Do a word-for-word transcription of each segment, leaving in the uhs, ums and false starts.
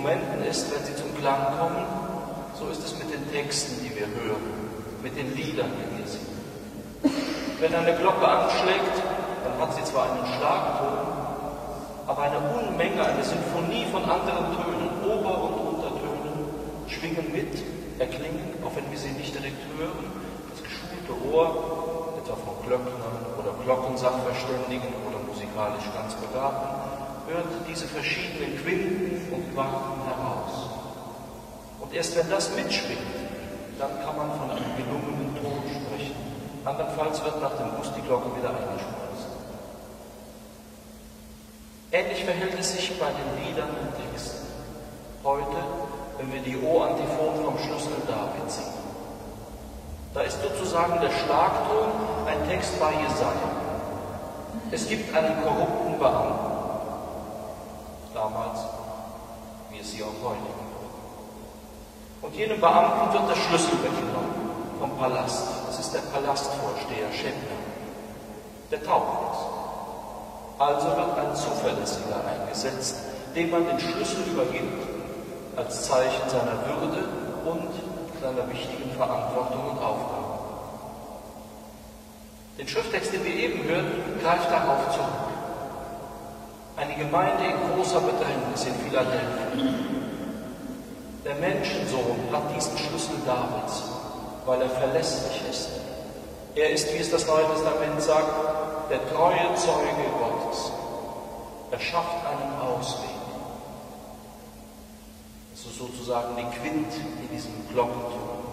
Instrumenten ist, wenn sie zum Klang kommen, so ist es mit den Texten, die wir hören, mit den Liedern, die wir singen. Wenn eine Glocke anschlägt, dann hat sie zwar einen Schlagton, aber eine Unmenge, eine Sinfonie von anderen Tönen, Ober- und Untertönen, schwingen mit, erklingen, auch wenn wir sie nicht direkt hören. Das geschulte Ohr, etwa von Glöcknern oder Glockensachverständigen oder musikalisch ganz Begabten, hört diese verschiedenen Quinten und Quarten heraus. Und erst wenn das mitschwingt, dann kann man von einem gelungenen Ton sprechen. Andernfalls wird nach dem Guss die Glocke wieder eingeschmolzen. Ähnlich verhält es sich bei den Liedern und Texten. Heute, wenn wir die O-Antiphon vom Schlüssel David singen. Da ist sozusagen der Schlagton ein Text bei Jesaja. Es gibt einen korrupten Beamten. Damals, wie es sie auch heute gibt. Und jenem Beamten wird der Schlüssel weggenommen vom Palast. Das ist der Palastvorsteher Schädner. Der taugt nichts. Also wird ein Zuverlässiger eingesetzt, dem man den Schlüssel übergibt, als Zeichen seiner Würde und seiner wichtigen Verantwortung und Aufgabe. Den Schrifttext, den wir eben hörten, greift darauf zurück. Eine Gemeinde in großer Bedrängnis in Philadelphia. Der Menschensohn hat diesen Schlüssel Davids, weil er verlässlich ist. Er ist, wie es das Neue Testament sagt, der treue Zeuge Gottes. Er schafft einen Ausweg. Das ist sozusagen die Quint in diesem Glockenton.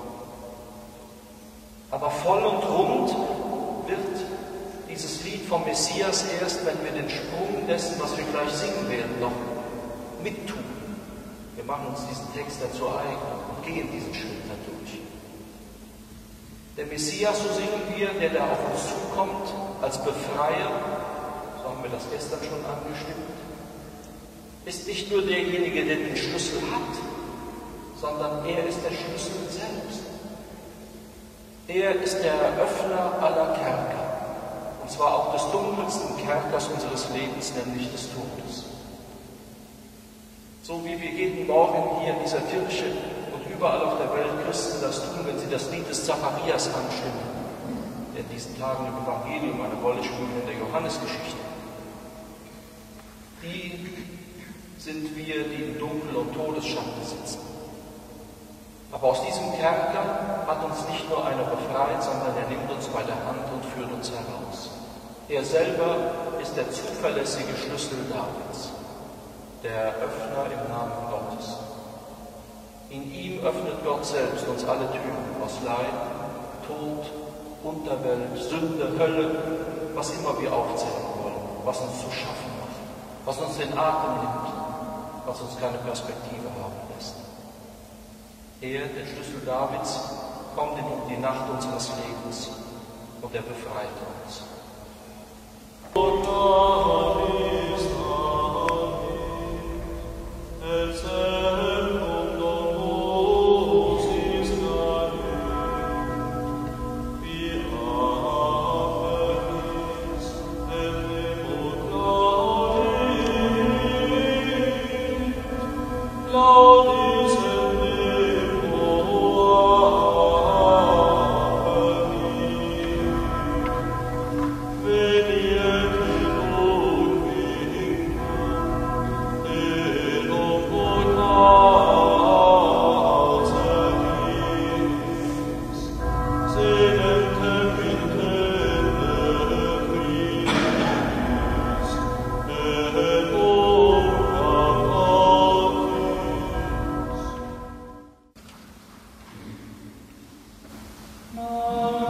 Aber voll und rund wird dieses Lied vom Messias erst, wenn wir den Sprung dessen, was wir gleich singen werden, noch mittun. Wir machen uns diesen Text dazu eigen und gehen diesen Schritt dadurch. Der Messias, so singen wir, der da auf uns zukommt, als Befreier, so haben wir das gestern schon angestimmt, ist nicht nur derjenige, der den Schlüssel hat, sondern er ist der Schlüssel selbst. Er ist der Öffner aller Kerker, und zwar auch des dunkelsten Kerkers unseres Lebens, nämlich des Todes. So wie wir jeden Morgen hier in dieser Kirche und überall auf der Welt Christen das tun, wenn sie das Lied des Zacharias anstimmen, der in diesen Tagen im Evangelium eine Rolle spielt in der Johannesgeschichte. Die sind wir, die im Dunkel und Todesschatten sitzen. Aber aus diesem Kerker hat uns nicht nur einer befreit, sondern er nimmt uns bei der Hand und führt uns heraus. Er selber ist der zuverlässige Schlüssel Davids, der Öffner im Namen Gottes. In ihm öffnet Gott selbst uns alle Türen aus Leid, Tod, Unterwelt, Sünde, Hölle, was immer wir aufzählen wollen, was uns zu schaffen macht, was uns den Atem nimmt, was uns keine Perspektive haben lässt. Er, der Schlüssel Davids, kommt in die Nacht unseres Lebens und er befreit uns. Oh.